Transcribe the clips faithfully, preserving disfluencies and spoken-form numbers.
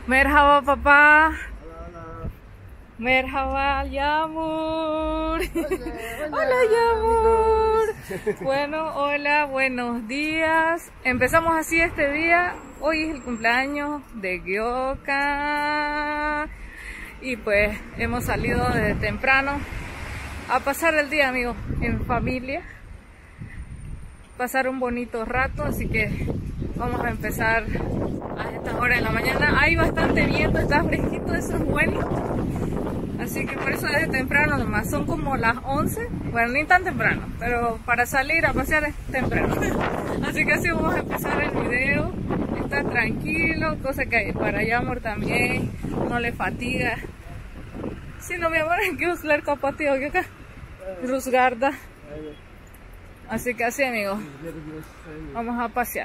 Merhaba papá. Merhaba Yağmur. Hola, hola Yağmur. Bueno, hola, buenos días. Empezamos así este día. Hoy es el cumpleaños de Gökhan. Y pues hemos salido desde temprano a pasar el día, amigos, en familia. Pasar un bonito rato, así que vamos a empezar a esta hora de la mañana. Hay bastante viento, está fresquito, eso es bueno. Así que por eso desde temprano nomás, son como las once, bueno, ni tan temprano, pero para salir a pasear es temprano. Así que así vamos a empezar el video. Está tranquilo, cosa que para Yağmur también no le fatiga. Si no, mi amor, gözler kapatıyor Gökhan. Rüzgarda. Así que así, amigos, vamos a pasear.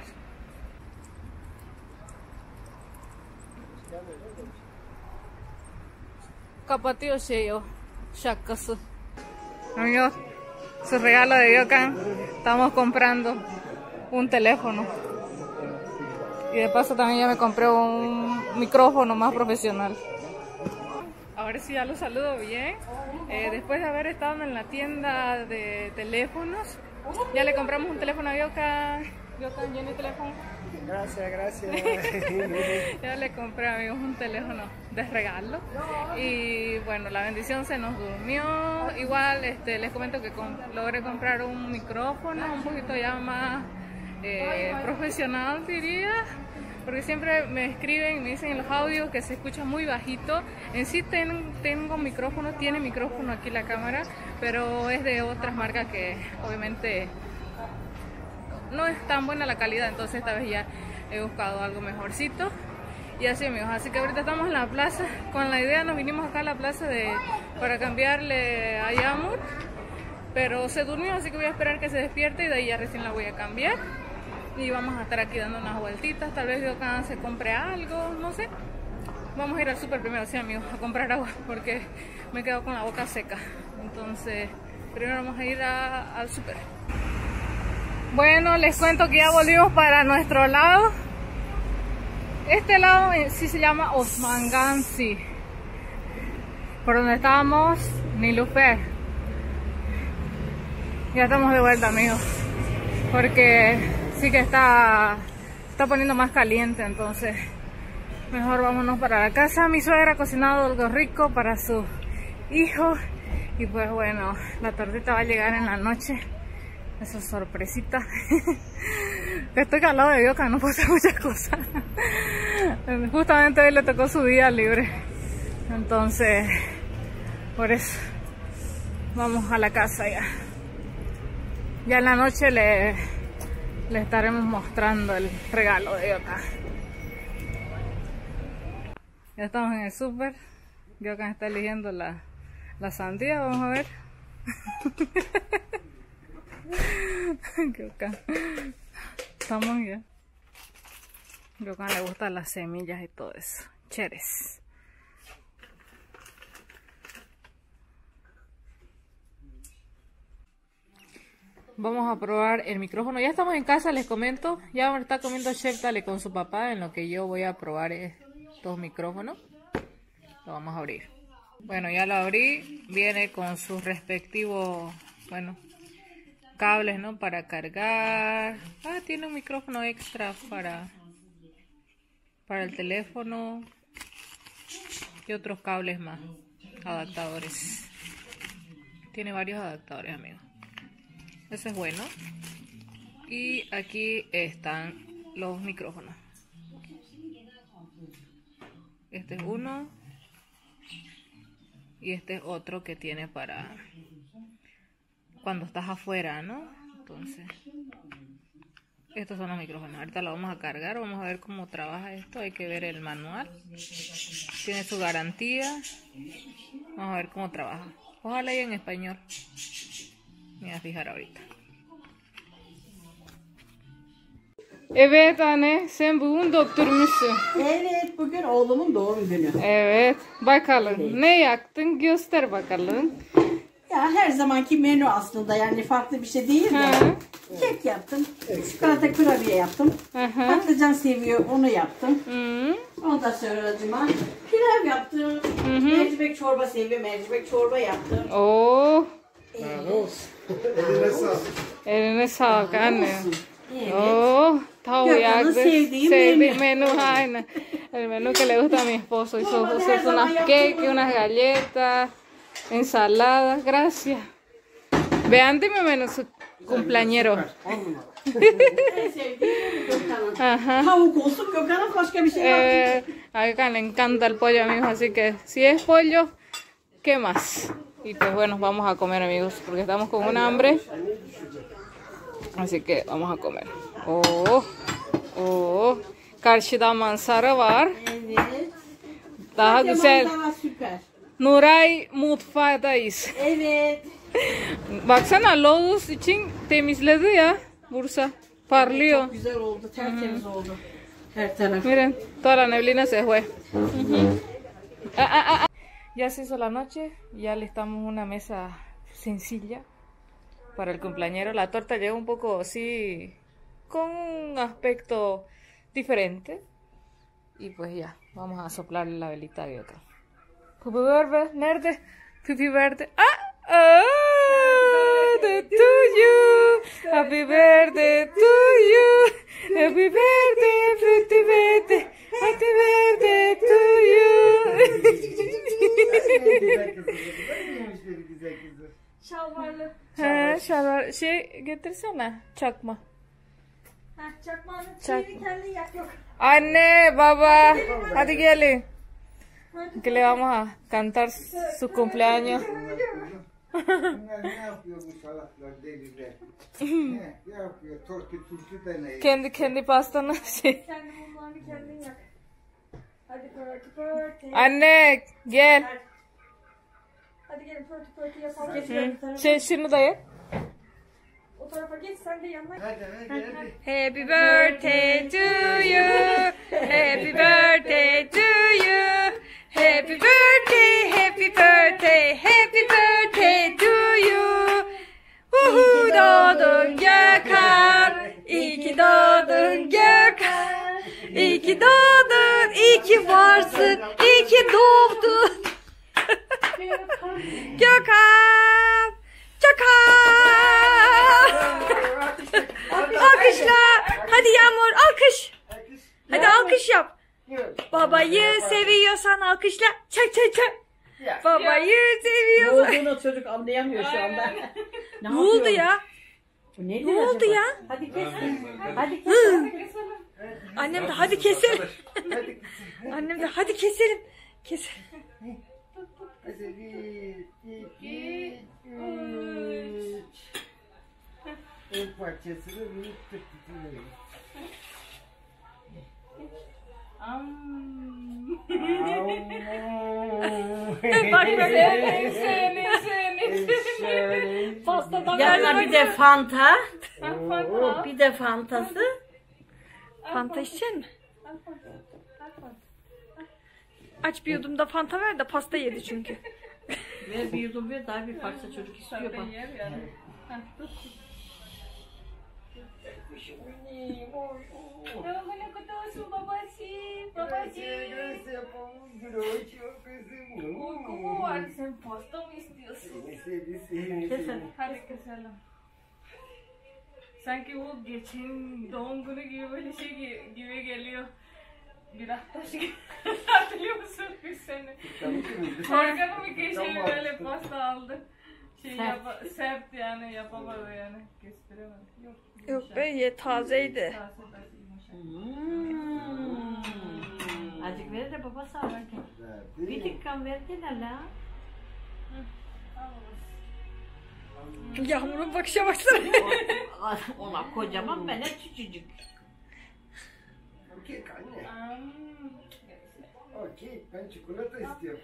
Kapatıyor şey o şakası. Amigos, su regalo de Gökhan. Estamos comprando un teléfono. Y de paso también ya me compré un micrófono más profesional. Ahora sí ya lo saludo bien. Eh, después de haber estado en la tienda de teléfonos, ya le compramos un teléfono a Gökhan. Gökhan, ¿tiene teléfono? Gracias, gracias. Ya le compré, amigos, un teléfono de regalo. Y bueno, la bendición se nos durmió. Igual este, les comento que con, logré comprar un micrófono un poquito ya más eh, profesional, diría. Porque siempre me escriben y me dicen en los audios que se escucha muy bajito. En sí ten, tengo micrófono, tiene micrófono aquí la cámara, pero es de otras marcas que obviamente no es tan buena la calidad. Entonces esta vez ya he buscado algo mejorcito. Y así, amigos, así que ahorita estamos en la plaza. Con la idea nos vinimos acá a la plaza de, para cambiarle a Yağmur. Pero se durmió, así que voy a esperar que se despierte y de ahí ya recién la voy a cambiar. Y vamos a estar aquí dando unas vueltitas. Tal vez Gökhan se compre algo, no sé. Vamos a ir al súper primero, sí, amigos, a comprar agua porque me he quedado con la boca seca. Entonces, primero vamos a ir a, al súper. Bueno, les cuento que ya volvimos para nuestro lado. Este lado sí se llama Osman Gazi. Por donde estábamos, Nilüfer. Ya estamos de vuelta, amigos. Porque sí que está, está poniendo más caliente, entonces mejor vámonos para la casa. Mi suegra ha cocinado algo rico para su hijo. Y pues bueno, la tortita va a llegar en la noche. Esa sorpresita. Estoy al lado de Gökhan, no puedo hacer muchas cosas. Justamente hoy le tocó su día libre. Entonces, por eso vamos a la casa ya. Ya en la noche le, le estaremos mostrando el regalo de Gökhan. Ya estamos en el súper. Gökhan está eligiendo la, la sandía, vamos a ver. Gökhan. Estamos ya. Gökhan le gustan las semillas y todo eso. Cheres. Vamos a probar el micrófono. Ya estamos en casa, les comento. Ya me está comiendo Sheftali con su papá, en lo que yo voy a probar estos micrófonos. Lo vamos a abrir. Bueno, ya lo abrí. Viene con sus respectivos, bueno, cables, ¿no? Para cargar. Ah, tiene un micrófono extra para, para el teléfono. Y otros cables más. Adaptadores. Tiene varios adaptadores, amigos. Eso es bueno. Y aquí están los micrófonos. Este es uno. Y este es otro que tiene para cuando estás afuera, ¿no? Entonces, estos son los micrófonos. Ahorita lo vamos a cargar. Vamos a ver cómo trabaja esto. Hay que ver el manual. Tiene su garantía. Vamos a ver cómo trabaja. Ojalá y en español. Me voy a fijar ahorita. Evet anne, sen bugün doktormuşsun. Evet, bugün oğlumun doğum günü. Evet, bakalım. Ne yaktın? Göster bakalım. Ya her zamanki menü aslında, yani farklı bir şey değil de. Hı. Kek yaptım, çikolata kurabiye yaptım. Hı hı. Patlıcan seviyor, onu yaptım. Hı. Ondan da söylediğim. Pilav yaptım. Mercimek çorba seviyorum. Mercimek çorba yaptım. Oo. Vamos. Eline sağlık. Eline sağlık anne. Evet. Oh, tavuk Gökhan'ın yaktı. sevdiği Sevdiği menü. menú, aynen. El menú que le gusta a mi esposo. Hizo, Todo, hizo her zaman unas yaptığım cake, unas galletas, ensaladas. Gracias. Beğendi mi menü su cumpleañero? En sevdiğim Gökhan'ın. Ajá. Tavuk olsun Gökhan'ın başka bir şey yok. Eh, a Gökhan le encanta el pollo, amigos, así que si es pollo, ¿qué más? Y pues bueno, vamos a comer, amigos, porque estamos con un hambre. Así que vamos a comer. Oh, oh. Karşıda manzara var. Evet. Daha Zaten güzel. manzara süper. Nuray mutfaktayız. Evet. Baksana Lotus için temizledi ya Bursa. Parlıyor. Çok güzel oldu. Tertemiz oldu. Her taraf. Miren, toda la neblina se fue. Ah, ah, ah, ah. Ya se hizo la noche, ya listamos una mesa sencilla para el cumpleañero. La torta llegó un poco así, con un aspecto diferente. Y pues ya, vamos a soplarle la velita de acá. Pupi verde, nerde, pupi verde. ¡Ah! ¡Ah! De tuyo, happy birthday to you, happy birthday, happy birthday, happy birthday to you. Şalvarlı. He, şalvar, şey getirsene, çakma. Heh, çakmağının Çak- şeyini kendin yak yok. Anne, baba, hadi gelin. Que le vamos a cantar su cumpleaños. Bunlar ne yapıyor bu salaklar deliler? Ne yapıyor? Tortu turtu deneyi. Kendi kendi pastanı şey. Kendi mumlarını kendin yak. Hadi pörtü pörtü. Anne, gel. Hadi gelin pörtü pörtü yapalım. Hı. Şey, şunu da ye. O tarafa geç sen de yanına. Hadi hadi hadi. Happy birthday to you. Happy birthday to you. Happy birthday, happy birthday, happy birthday to you. Uhu doğdun Gökhan. İyi ki doğdun Gökhan. İyi ki doğdun, iyi ki varsın, iyi ki doğdun. Gökhan. Gökhan. Alkışla. Hadi Yağmur alkış. Hadi alkış yap. Babayı seviyorsan alkışla. Çak çak çak. Babayı Ne seviyorsan. olduğunu çocuk anlayamıyor şu anda. Ne oldu ya? Bu nedir Ne oldu acaba? ya? Hadi kesin. Hadi kesin. Annem de hadi keselim. Annem de hadi keselim. Keselim. Hadi bir, iki, üç. El parçasını büyük tutuyor. Bak böyle seni seni. Pastadan Yanına bir de Fanta. Fanta. Bir de Fantası. Fanta içecek misin? Aç bir yudum da Fanta ver de pasta yedi çünkü. Ver bir yudum ver, daha bir parça çocuk istiyor bak. babacığım, Gracias por un broche, kızım. Uykumu var, sen pasta mı istiyorsun? Seni seni Kesin. Hadi keselim. Sanki bu geçen doğum günü gibi böyle şey gi- gibi geliyor. Biraz taş gibi. Hatırlıyor musun biz seni? Organı mı geçeli böyle pasta aldı. Şey yapa, sert yani yapamadı yani. Kestiremedi. Yok. Yok be ye tazeydi. Taze taze yumuşak. Hmm. Azıcık ver de baba sağ ver. Bir dakika ver de la. Yağmur'un bakışa baksana. Ona kocaman, bana küçücük. Okey anne. Hmm. Okey, ben çikolata istiyorum.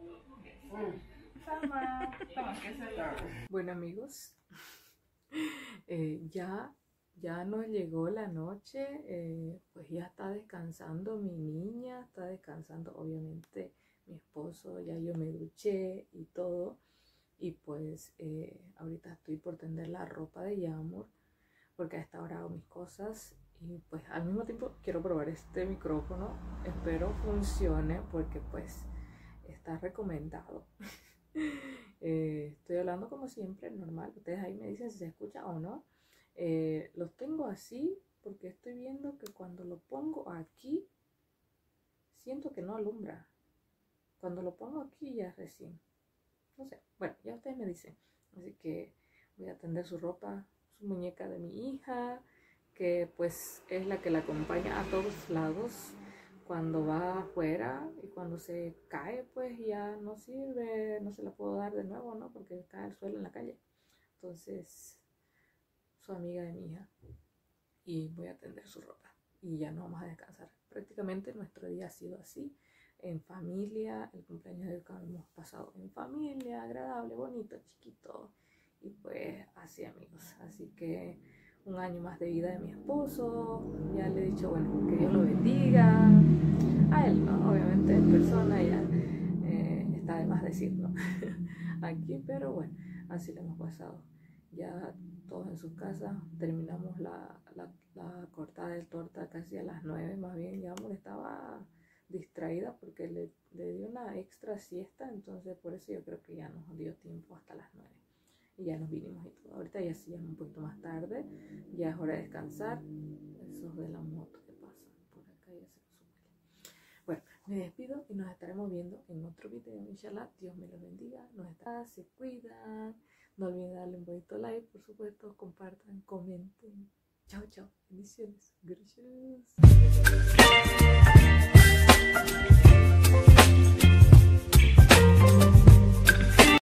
Tamam. Tamam, keselim. Bueno amigos, eh, ya, ya nos llegó la noche, eh, pues ya está descansando mi niña, está descansando obviamente mi esposo, ya yo me duché y todo, y pues eh, ahorita estoy por tender la ropa de Yağmur, porque a esta hora hago mis cosas y pues al mismo tiempo quiero probar este micrófono, espero funcione porque pues está recomendado. eh, estoy hablando como siempre, normal, ustedes ahí me dicen si se escucha o no. Eh, los tengo así porque estoy viendo que cuando lo pongo aquí siento que no alumbra, cuando lo pongo aquí ya recién, no sé, bueno, ya ustedes me dicen. Así que voy a tender su ropa, su muñeca de mi hija, que pues es la que la acompaña a todos lados cuando va afuera, y cuando se cae pues ya no sirve, no se la puedo dar de nuevo, ¿no? Porque cae al suelo en la calle. Entonces, su amiga de mi hija, y voy a tender su ropa y ya no vamos a descansar. Prácticamente nuestro día ha sido así, en familia. El cumpleaños de Educa hemos pasado en familia, agradable, bonito, chiquito, y pues así, amigos. Así que un año más de vida de mi esposo, ya le he dicho, bueno, que Dios lo bendiga, a él no, obviamente en persona ya eh, está de más decir, ¿no? Aquí, pero bueno, así lo hemos pasado, ya todos en sus casas. Terminamos la, la, la cortada de torta casi a las nueve, más bien ya estaba distraída porque le, le dio una extra siesta, entonces por eso yo creo que ya nos dio tiempo hasta las nueve y ya nos vinimos y todo. Ahorita ya sí es un poquito más tarde, ya es hora de descansar. Esos de la moto que pasan por acá ya se nos sube. Bueno, me despido y nos estaremos viendo en otro video, inshallah. Dios me los bendiga, nos está, se cuidan, no olviden darle un bonito like, por supuesto, compartan, comenten. Chao, chao, bendiciones, gracias.